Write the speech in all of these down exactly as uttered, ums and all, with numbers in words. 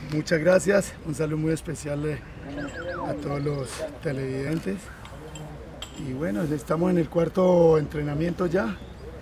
Muchas gracias, un saludo muy especial a todos los televidentes. Y bueno, estamos en el cuarto entrenamiento ya.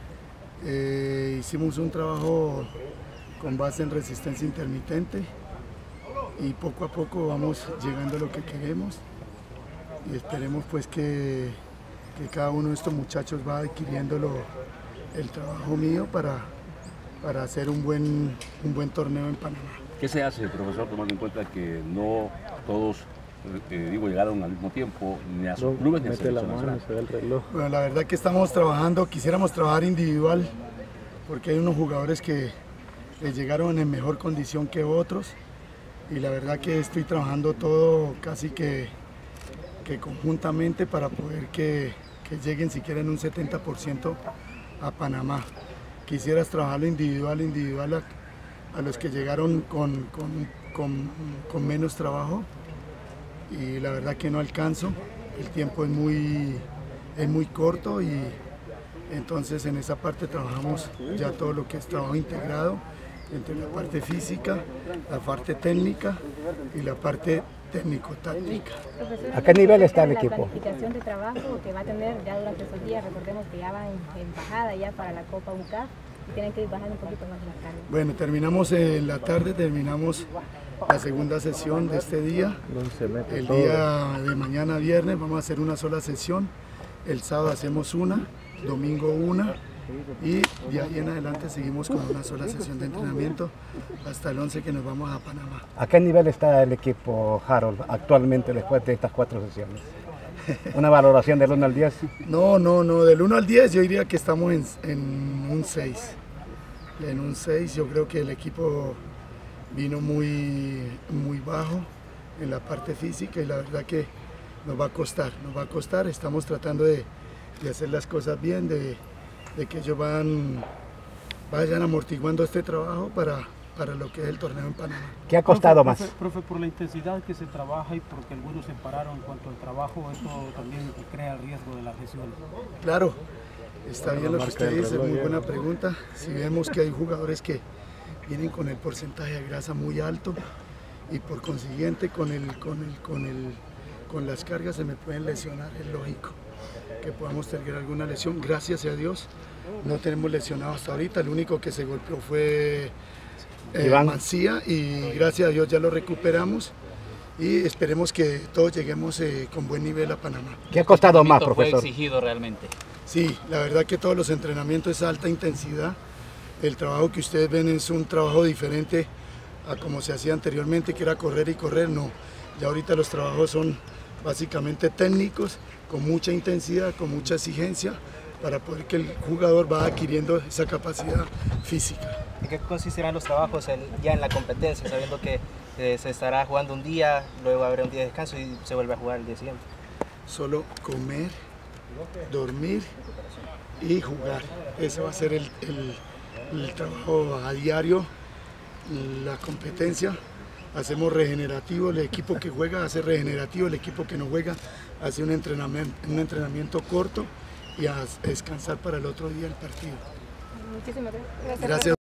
Eh, hicimos un trabajo con base en resistencia intermitente y poco a poco vamos llegando a lo que queremos y esperemos pues que, que cada uno de estos muchachos va adquiriendo lo, el trabajo mío para, para hacer un buen, un buen torneo en Panamá. ¿Qué se hace, profesor, tomando en cuenta que no todos eh, digo, llegaron al mismo tiempo, ni a sus no, clubes ni a la selección nacional? Se ve el reloj. Bueno, la verdad que estamos trabajando, quisiéramos trabajar individual, porque hay unos jugadores que les llegaron en mejor condición que otros, y la verdad que estoy trabajando todo casi que, que conjuntamente para poder que, que lleguen siquiera en un setenta por ciento a Panamá. Quisieras trabajarlo individual, individual a, a los que llegaron con, con, con, con menos trabajo, y la verdad que no alcanzo, el tiempo es muy, es muy corto y entonces en esa parte trabajamos ya todo lo que es trabajo integrado entre la parte física, la parte técnica y la parte técnico-táctica. ¿A qué nivel está el equipo? La planificación de trabajo que va a tener ya durante esos días, recordemos que ya van en bajada ya para la Copa U C A F y tienen que ir bajando un poquito más la carga. Bueno, terminamos en la tarde, terminamos la segunda sesión de este día. El día de mañana viernes vamos a hacer una sola sesión, el sábado hacemos una, domingo una, y de ahí en adelante seguimos con una sola sesión de entrenamiento hasta el once que nos vamos a Panamá. ¿A qué nivel está el equipo, Harold, actualmente después de estas cuatro sesiones? ¿Una valoración del uno al diez? No, no, no, del uno al diez yo diría que estamos en, en un seis. En un seis yo creo que el equipo vino muy, muy bajo en la parte física y la verdad que nos va a costar, nos va a costar. Estamos tratando de, de hacer las cosas bien, de, de que ellos van, vayan amortiguando este trabajo para, para lo que es el torneo en Panamá. ¿Qué ha costado profe, más? Profe, profe, por la intensidad que se trabaja y porque algunos se pararon en cuanto al trabajo, eso también crea el riesgo de la lesión. Claro, está bien lo que usted dice, muy buena pregunta. Si vemos que hay jugadores que vienen con el porcentaje de grasa muy alto y por consiguiente con, el, con, el, con, el, con las cargas se me pueden lesionar, es lógico que podamos tener alguna lesión. Gracias a Dios no tenemos lesionados hasta ahorita, el único que se golpeó fue eh, Mancía y gracias a Dios ya lo recuperamos y esperemos que todos lleguemos eh, con buen nivel a Panamá. ¿Qué ha costado más, profesor? ¿Fue exigido realmente? Sí, la verdad que todos los entrenamientos es alta intensidad. El trabajo que ustedes ven es un trabajo diferente a como se hacía anteriormente, que era correr y correr. No, ya ahorita los trabajos son básicamente técnicos, con mucha intensidad, con mucha exigencia, para poder que el jugador va adquiriendo esa capacidad física. ¿En qué consistirán los trabajos el, ya en la competencia, sabiendo que eh, se estará jugando un día, luego habrá un día de descanso y se vuelve a jugar el día siguiente? Solo comer, dormir y jugar. Ese va a ser el, el el trabajo a diario, la competencia. Hacemos regenerativo, el equipo que juega hace regenerativo, el equipo que no juega hace un entrenamiento, un entrenamiento corto y a descansar para el otro día el partido. Muchísimas gracias. Gracias.